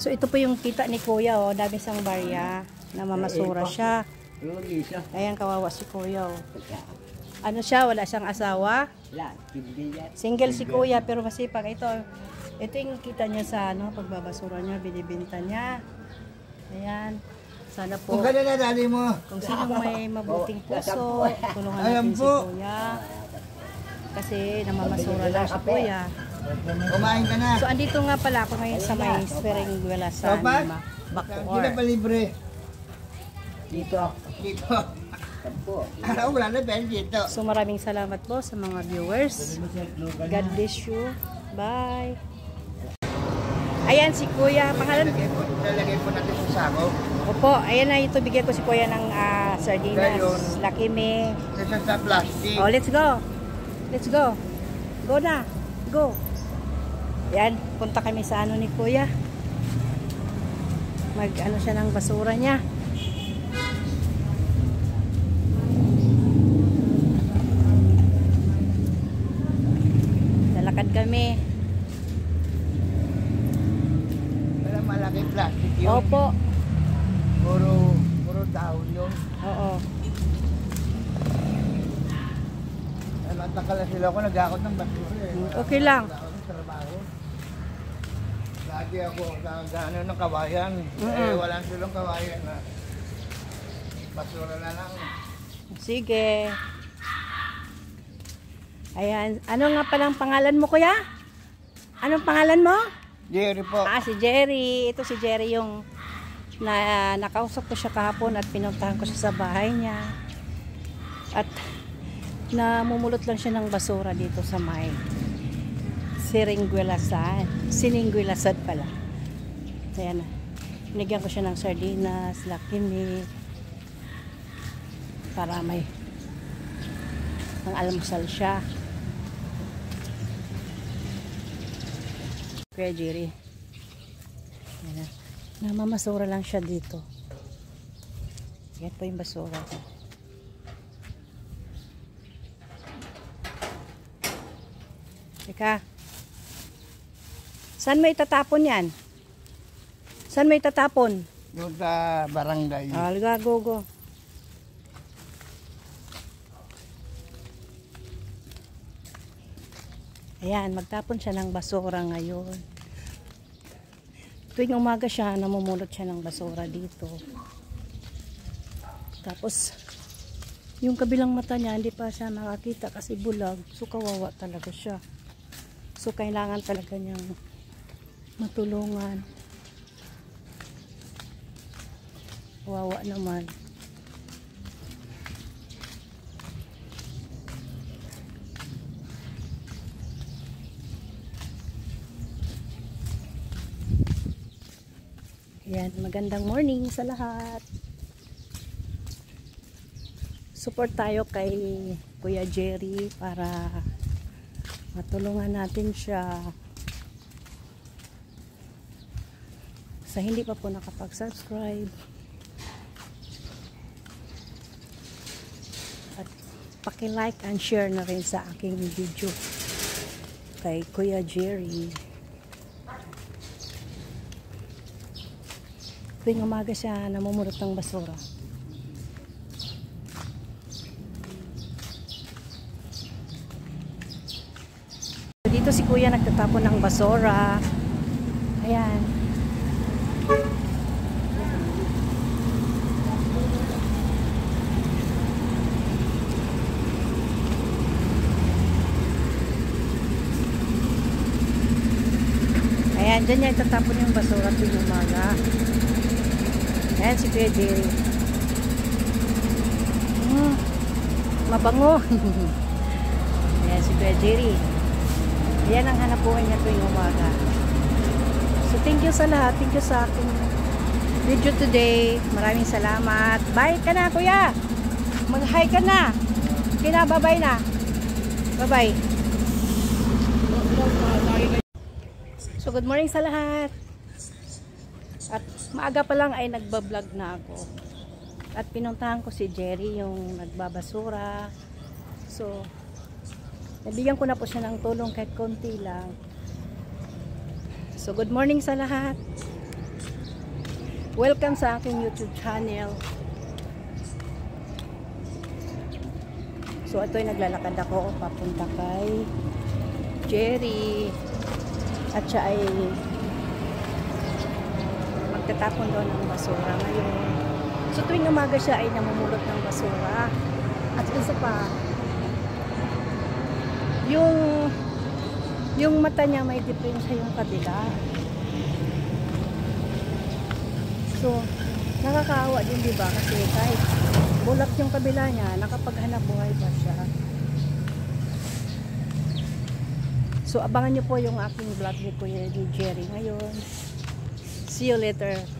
So ito po yung kita ni Kuya, oh, dami sang barya, namamasura siya. Ayan, kawawa si Kuya, oh. Ano siya, wala siyang asawa? Single si Kuya pero masipag. Ito yung kita niya sa ano, pagbabasura niya, binibinta niya. Ayan. Sana po, kung sino may mabuting puso, tulungan natin si Kuya. Kasi namamasura lang si Kuya. Kumain ka na. So andito nga pala ako ngayon sa may Seringuela sa Bacoor. Hindi pa libre. Dito. Wala na ba dito? So maraming salamat po sa mga viewers. God bless you. Bye. Ayan si Kuya, pangalan? Lalagay po natin sa sako. Opo, ayan na ito, bigyan ko si Kuya ng sardinas, Lucky Me. Sa plastic. Oh, let's go. Let's go. Go na. Go. Ayan, punta kami sa ano ni Kuya. Mag-ano siya ng basura niya. Lalakad kami. Malaking plastic yun. Opo. Puro dahon yun. Oo. Matakala sila ako nag-akot ng basura eh. Okay lang. Nag-akot ng trabaho. Lagi ako gano ng kawayan. Walang silang kawayan na basura na lang. Sige. Ayan. Ano nga palang pangalan mo, Kuya? Anong pangalan mo? Jerry po. Si Jerry. Ito si Jerry yung nakausap ko siya kahapon at pinuntahan ko siya sa bahay niya. At namumulot lang siya ng basura dito sa may Seringuelasan pala. Ayan na. Binigyan ko siya ng sardinas, Lucky Me, para may pang almusal siya. Kuya Jerry. Ayan na. Namamasura lang siya dito. Yan po yung basura. Teka. Saan mo itatapon yan? Saan mo itatapon? Doon sa barangay. Alga, go. Ayan, magtapon siya ng basura ngayon. Tuwing umaga siya, namumulot siya ng basura dito. Tapos, yung kabilang mata niya, hindi pa siya nakakita kasi bulag. So, kawawa talaga siya. So, kailangan talaga niyang matulungan. Kawawa naman. Yan, magandang morning sa lahat. Support tayo kay Kuya Jerry para matulungan natin siya. Sa hindi pa po nakapag-subscribe. At paki-like and share na rin sa aking video kay Kuya Jerry. Tuwing umaga siya namumulot ng basura. Dito si Kuya nagtatapon ng basura. Ayan. Ayan, dyan niya itatapon yung basura tuwing umaga. Ayan si Kuya Jerry. Mabango. Ayan si Kuya Jerry. Ayan ang hanapuan niya tuwing umaga. So thank you sa lahat. Thank you sa aking video today. Maraming salamat. Bye ka na, Kuya. Mag-hi ka na. Kinababay na. Bye-bye. So good morning sa lahat. At maaga pa lang ay nagbablog na ako. At pinuntahan ko si Jerry yung nagbabasura. So nabigyan ko na po siya ng tulong kahit konti lang. So good morning sa lahat. Welcome sa aking YouTube channel. So ito'y naglalakad ako papunta kay Jerry. At siya ay magtatapon doon ng basura ngayon. So tuwing umaga siya ay namumulot ng basura. At isa pa, yung mata niya may diferensya yung kabila. So, nakakaawa din, diba? Kasi kahit bulat yung kabila niya, nakapaghanap buhay pa siya. So, abangan nyo po yung aking vlog ni Kuya Jerry ngayon. See you later.